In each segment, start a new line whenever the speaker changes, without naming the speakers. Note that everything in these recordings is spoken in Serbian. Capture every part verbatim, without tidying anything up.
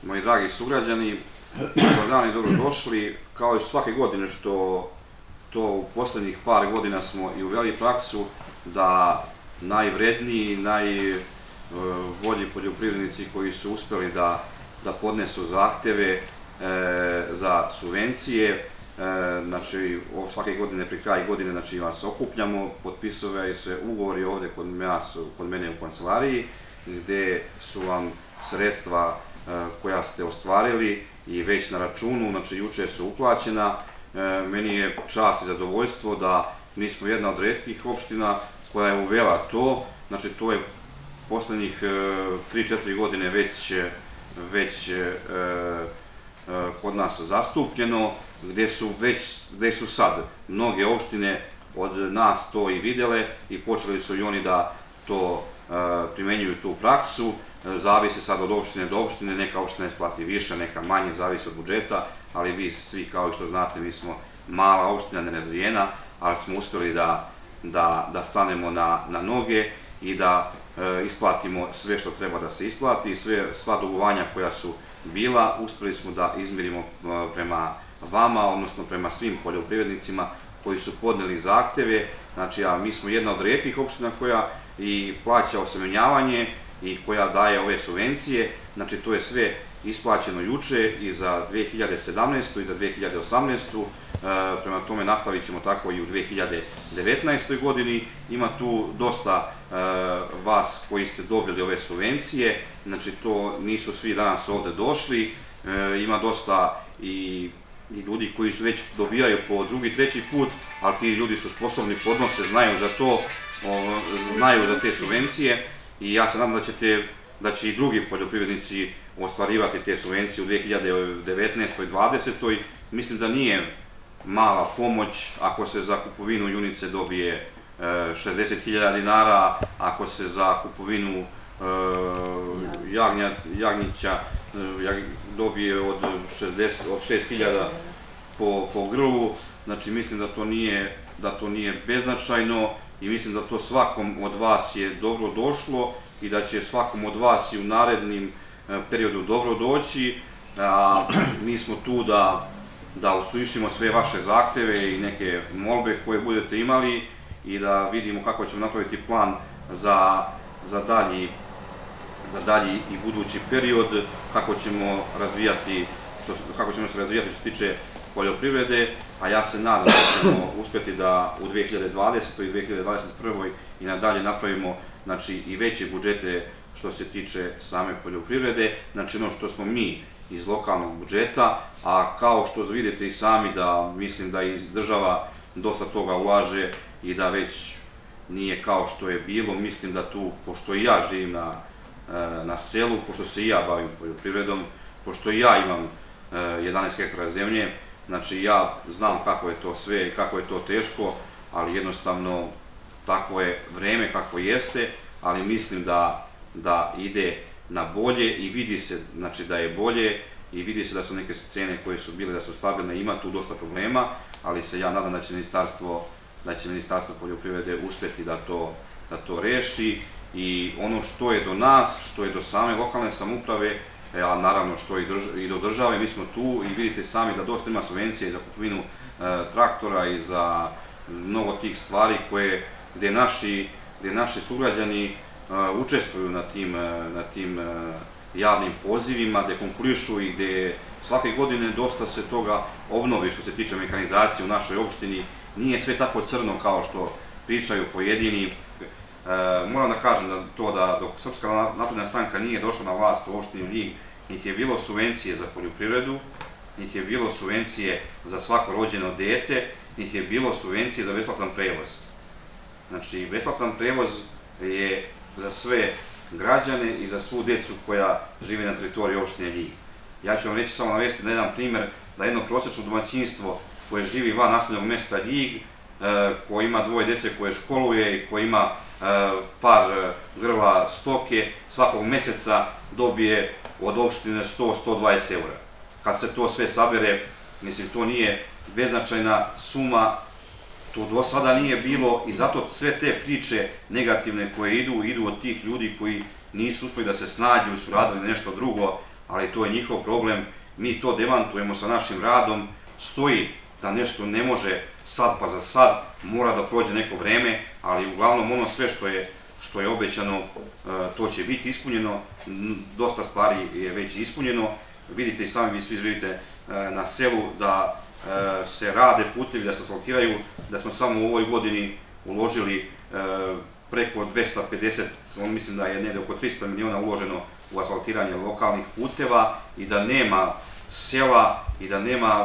moji dragi sugrađani, dobar dan i dobrodošli. Kao i svake godine što to u poslednjih par godina smo i uveli praksu da najvredniji, najbolji poljoprivrednici koji su uspeli da, da podnesu zahteve e, za subvencije, e, znači svake godine pri kraju godine znači vas okupljamo, potpisuje se ugovori ovde kod, nas, kod mene u kancelariji gde su vam sredstva e, koja ste ostvarili i već na računu, znači juče su uplaćena. E, meni je čast i zadovoljstvo da mi smo jedna od retkih opština koja je uvela to, znači to je poslednjih tri četiri godine već, već e, e, kod nas zastupljeno, gde su, već, gde su sad mnoge opštine od nas to i videle i počeli su i oni da to e, primenjuju tu praksu. E, zavisi sad od opštine do opštine, neka opština isplati više, neka manje, zavisi od budžeta, ali vi svi kao i što znate, mi smo mala opština, nerazvijena, ali smo uspeli da Da, da stanemo na, na noge i da e, isplatimo sve što treba da se isplati, sve, sva dugovanja koja su bila, uspeli smo da izmirimo e, prema vama, odnosno prema svim poljoprivrednicima koji su podneli zahteve. Znači, a mi smo jedna od retkih opština koja i plaća osemenjavanje i koja daje ove subvencije, znači to je sve isplaćeno juče i za dve hiljade sedamnaestu. i za dve hiljade osamnaestu. Prema tome nastavit ćemo tako i u dve hiljade devetnaestoj. godini. Ima tu dosta vas koji ste dobili ove subvencije, znači to nisu svi danas ovde došli, ima dosta i ljudi koji su već dobijaju po drugi, treći put, ali ti ljudi su sposobni, podnose, znaju za to, znaju za te subvencije i ja se nadam da ćete, da će i drugi poljoprivrednici ostvarivati te subvencije u dve hiljade devetnaestoj. i dvadesetoj. Mislim da nije mala pomoć ako se za kupovinu junice dobije šezdeset hiljada dinara, ako se za kupovinu jagnjića dobije od šest hiljada po grlu. Znači mislim da to nije, da to nije beznačajno i mislim da to svakom od vas je dobro došlo i da će svakom od vas i u narednim periodu dobro doći. Mi smo tu da da uslišimo sve vaše zahteve i neke molbe koje budete imali i da vidimo kako ćemo napraviti plan za, za, dalji, za dalji i budući period, kako ćemo razvijati, što, kako ćemo se razvijati što se tiče poljoprivrede, a ja se nadam da ćemo uspjeti da u dve hiljade dvadesetoj. i dve hiljade dvadeset prvoj. i nadalje napravimo znači, i veće budžete što se tiče same poljoprivrede, znači ono što smo mi iz lokalnog budžeta, a kao što vidite i sami da mislim da i država dosta toga ulaže i da već nije kao što je bilo, mislim da tu, pošto i ja živim na, na selu, pošto se i ja bavim poljoprivredom, pošto i ja imam jedanaest hektara zemlje, znači ja znam kako je to sve i kako je to teško, ali jednostavno tako je vreme kako jeste, ali mislim da, da ide na bolje i vidi se znači, da je bolje i vidi se da su neke cene koje su bile da su stabilne, ima tu dosta problema, ali se ja nadam da će Ministarstvo, da će Ministarstvo poljoprivrede uspjeti da to, da to reši i ono što je do nas, što je do same lokalne samouprave, a naravno što je i do države, mi smo tu i vidite sami da dosta ima subvencije za kupovinu e, traktora i za mnogo tih stvari koje, gde naši, gde naši sugrađani učestvuju na tim, na tim javnim pozivima, gde konkurišu i gde svake godine dosta se toga obnovi što se tiče mehanizacije u našoj opštini. Nije sve tako crno kao što pričaju pojedini. E, moram da kažem da to da dok Srpska napredna stranka nije došla na vlast u opštini Ljig, niti je bilo subvencije za poljoprivredu, niti je bilo subvencije za svako rođeno dete, niti je bilo subvencije za besplatan prevoz. Znači, besplatan prevoz je za sve građane i za svu decu koja žive na teritoriji opštine Ljig. Ja ću vam reći samo navesti na jedan primer da jedno prosječno domaćinstvo koje živi van naseljenog mesta Ljig, koje ima dvoje dece koje školuje i koje ima par grla stoke, svakog meseca dobije od opštine sto do sto dvadeset eura. Kad se to sve sabere, mislim, to nije beznačajna suma, to do sada nije bilo i zato sve te priče negativne koje idu, idu od tih ljudi koji nisu uspeli da se snađu, su radili nešto drugo, ali to je njihov problem, mi to demantujemo sa našim radom, stoji da nešto ne može sad pa za sad, mora da prođe neko vreme, ali uglavnom ono sve što je, što je obećano, to će biti ispunjeno, dosta stvari je već ispunjeno, vidite i sami, vi svi živite na selu, da se rade putevi, da se asfaltiraju, da smo samo u ovoj godini uložili preko dvesta pedeset, on mislim da je negde oko trista miliona uloženo u asfaltiranje lokalnih puteva i da nema sela i da nema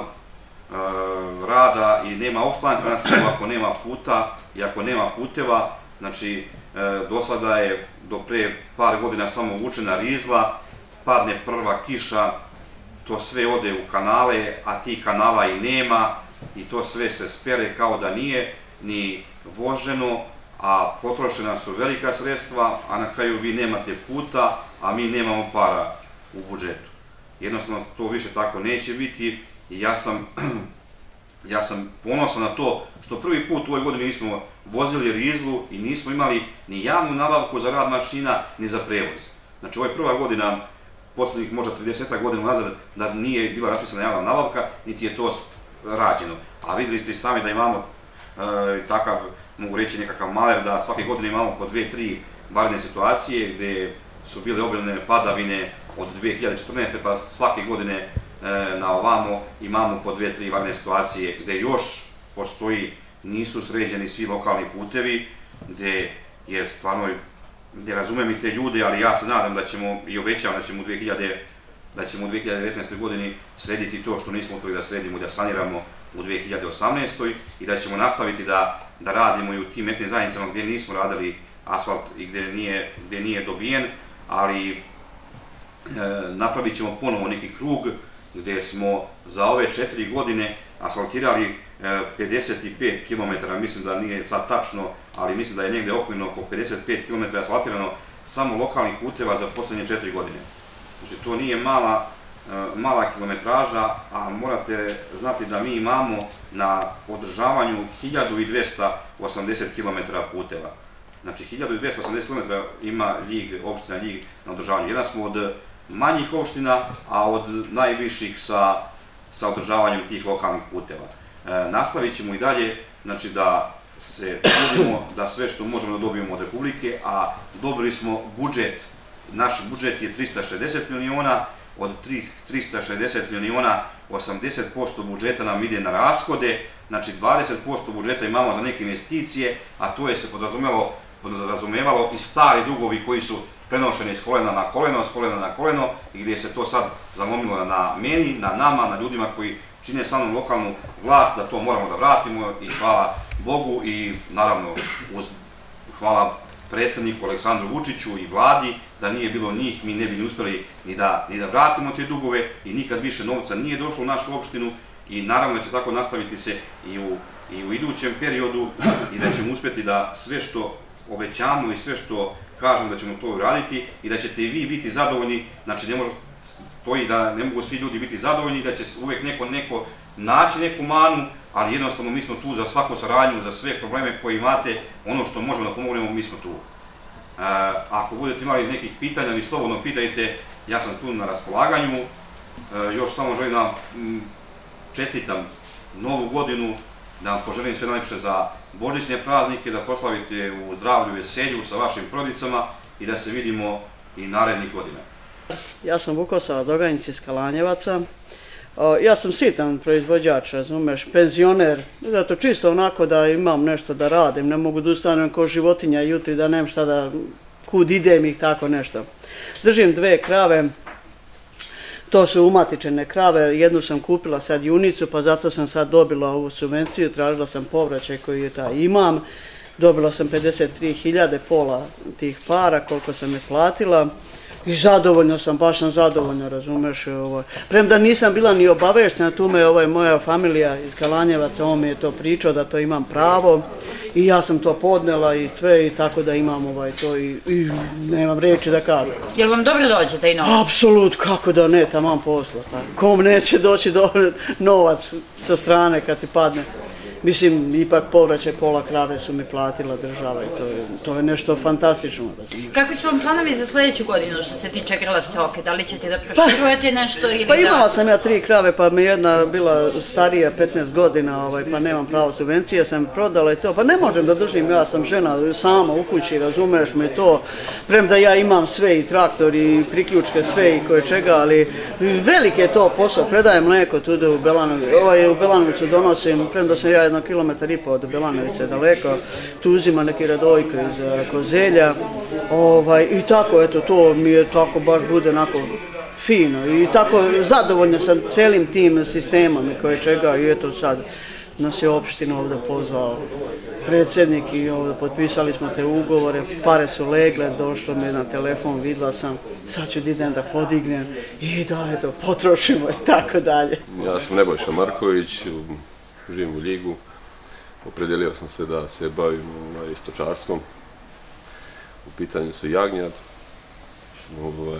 rada i nema opstanka na selu ako nema puta i ako nema puteva. Znači, do sada je do pre par godina samo vučena rizla, padne prva kiša, to sve ode u kanale, a tih kanala i nema i to sve se spere kao da nije ni voženo, a potrošena su velika sredstva, a na kraju vi nemate puta, a mi nemamo para u budžetu. Jednostavno to više tako neće biti i ja sam, ja sam ponosan na to što prvi put u ovoj godini nismo vozili rizlu i nismo imali ni javnu nabavku za rad mašina, ni za prevoz. Znači, ovo je prva godina, poslednjih možda trideset godina nazad, da nije bila raspisana javna nabavka, niti je to rađeno. A videli ste i sami da imamo takav, mogu reći, nekakav maler, da svake godine imamo po dve, tri vanredne situacije gde su bile obilne padavine od dve hiljade četrnaeste. pa svake godine na ovamo imamo po dve, tri vanredne situacije gde još postoji, nisu sređeni svi lokalni putevi, gde je stvarno, ne razumem i te ljude, ali ja se nadam da ćemo i obećavam da ćemo u dve hiljade devetnaestoj godini srediti to što nismo uspeli da sredimo i da saniramo u dve hiljade osamnaestoj. i da ćemo nastaviti da radimo i u tim mesnim zajednicama gdje nismo radili asfalt i gdje nije dobijen, ali napravit ćemo ponovo neki krug gdje smo za ove četiri godine asfaltirali pedeset pet kilometara, mislim da nije sad tačno, ali mislim da je negdje okvirno oko pedeset pet kilometara asfaltirano samo lokalnih puteva za poslednje četiri godine. Znači, to nije mala kilometraža, a morate znati da mi imamo na održavanju hiljadu dvesta osamdeset kilometara puteva. Znači, hiljadu dvesta osamdeset kilometara ima Ljig, opština Ljig na održavanju. Jedan smo od manjih opština, a od najviših sa održavanjem tih lokalnih puteva. Nastavit ćemo i dalje, znači da se trudimo da sve što možemo da dobijemo od Republike, a dobili smo budžet, naš budžet je trista šezdeset miliona, od trista šezdeset miliona osamdeset posto budžeta nam ide na rashode, znači dvadeset posto budžeta imamo za neke investicije, a to je se podrazumevalo i stari dugovi koji su prenošeni s kolena na koleno, s kolena na koleno i gdje se to sad zamomilo na meni, na nama, na ljudima koji čine samo lokalnu vlast, da to moramo da vratimo i hvala Bogu i naravno hvala predsjedniku Aleksandru Vučiću i vladi, da nije bilo njih mi ne bi uspeli ni da vratimo te dugove i nikad više novca nije došlo u našu opštinu i naravno da će tako nastaviti se i u idućem periodu i da ćemo uspjeti da sve što obećamo i sve što kažem da ćemo to uraditi i da ćete i vi biti zadovoljni, znači ne može stoji da ne mogu svi ljudi biti zadovoljni, da će uvek neko naći neku manu, ali jednostavno mi smo tu za svaku saradnju, za sve probleme koje imate, ono što možemo da pomognemo, mi smo tu. Ako budete imali nekih pitanja, vi slobodno pitajte, ja sam tu na raspolaganju. Još samo želim da čestitam novu godinu, da vam poželim sve najlepše za božićne praznike, da proslavite u zdravlju i veselju sa vašim porodicama i da se vidimo i narednih godina.
Ja sam Vukoslava Doganjić iz Kalanjevaca. Ja sam sitan proizvođač, razumeš, penzioner, zato čisto onako da imam nešto da radim, ne mogu da ustanem kao životinja jutri, da nemam šta da, kud idem i tako nešto. Držim dve krave, to su umatičene krave, jednu sam kupila sad junicu, pa zato sam sad dobila ovu subvenciju, tražila sam povraćaj koji je taj imam, dobila sam pedeset tri hiljade, pola tih para, koliko sam je platila. I zadovoljno sam, baš sam zadovoljno, razumeš. Premda nisam bila ni obaveštena, tu me je moja familija iz Kalanjevaca, on mi je to pričao da to imam pravo i ja sam to podnela i sve i tako da imam to i nemam reći da kažem.
Jel vam dobro dođe taj novac?
Apsolut, kako da ne, taman posla. Kom neće doći novac sa strane kad ti padne. mislim, ipak povraćaj pola krave su mi platila država i to je, to je nešto fantastično.
Kakvi su vam planovi za sljedeću godinu što se tiče grla stoke? Da li ćete da proširujete nešto ili
Pa imala
da...
sam ja tri krave, pa mi jedna bila starija petnaest godina, ovaj, pa nemam pravo subvencije, sam prodala i to. Pa ne možem da držim, ja sam žena sama u kući, razumeš mi to. Premda ja imam sve i traktor i priključke, sve i koje čega, ali velik je to posao. Predajem mlijeko tude u Belanovicu, ovaj, u Belanovicu donosim, premda sam ja jedno kilometar i po od Belanovice daleko, tu uzima neki Radojko iz uh, Kozelja, ovaj, i tako, eto, to mi je tako baš bude onako fino i tako zadovoljna sam cijelim tim sistemom i koje čega i eto sad nas je opština ovdje pozvao predsjednik i ovdje potpisali smo te ugovore, pare su legle, došlo mi na telefon, vidjela sam, sad ću da idem da podignem i da eto potrošimo i tako dalje.
Ja sam Nebojša Marković, živim u Ljigu, opredijelio sam se da se bavim stočarstvom, u pitanju su jagnjad, ovaj,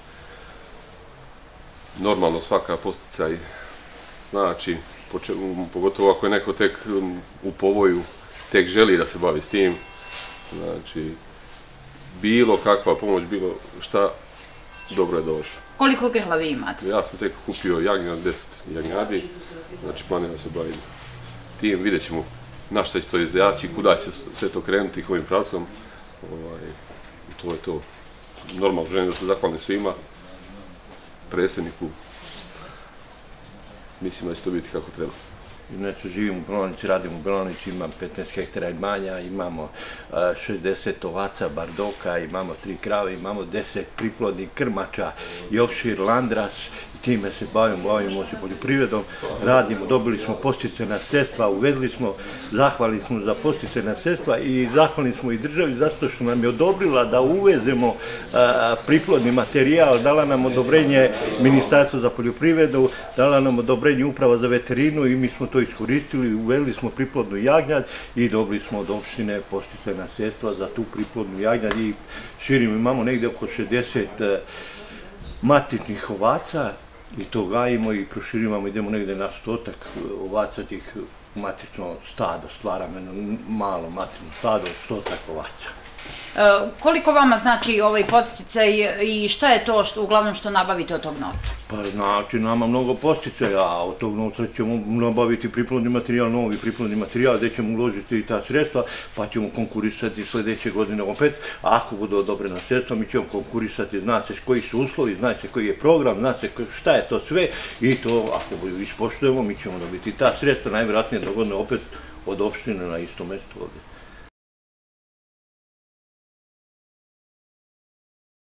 normalno svaka posticaj znači, pogotovo ako je neko tek u povoju, tek želi da se bavi s tim, znači bilo kakva pomoć, bilo šta, dobro je došlo.
Koliko grla vi imate?
Ja sam tek kupio jagnjad, deset jagnjadi, znači planiram se baviti tim, vidjet ćemo na šta će to izaći, kuda će sve to krenuti, kojim pravcom, ovaj, to je to. Normalno želim da se zahvalim svima, predsjedniku, mislim da će to biti kako treba.
Inače živim u Belanovici, radim u Belanovici, imam petnaest hektara imanja, imamo šezdeset ovaca, bardoka, imamo tri krave, imamo deset priplodnih krmača, Yorkshire, Landras, i time se bavimo, bavimo se poljoprivredom, radimo, dobili smo posticajna sredstva, uvedli smo, zahvalili smo za posticajna sredstva i zahvalili smo i državi zato što nam je odobrila da uvezemo a, priplodni materijal, dala nam odobrenje Ministarstvo za poljoprivredu, dala nam odobrenje Uprava za veterinu i mi smo to iskoristili, uveli smo priplodnu jagnjad i dobili smo od opštine posticajna sredstva za tu priplodnu jagnjad i širimo, imamo negdje oko šezdeset matičnih ovaca i to gajimo i proširivamo, idemo negdje na stotak ovaca tih matično stado, stvaramo jedno malo matično stado, stotak ovaca.
E, koliko vama znači ovaj podsticaj i šta je to što, uglavnom što nabavite od tog novca?
Pa znači nama mnogo posticaja, a od tog novca ćemo nabaviti priplodni materijal, novi priplodni materijal, gdje ćemo uložiti i ta sredstva, pa ćemo konkurisati sljedeće godine opet, a ako budu odobrena sredstva, mi ćemo konkurisati, zna se koji su uslovi, zna se koji je program, zna se šta je to sve i to ako ispoštujemo, mi ćemo dobiti ta sredstva, najvjerojatnije dogodne opet od opštine na isto mjesto ovdje.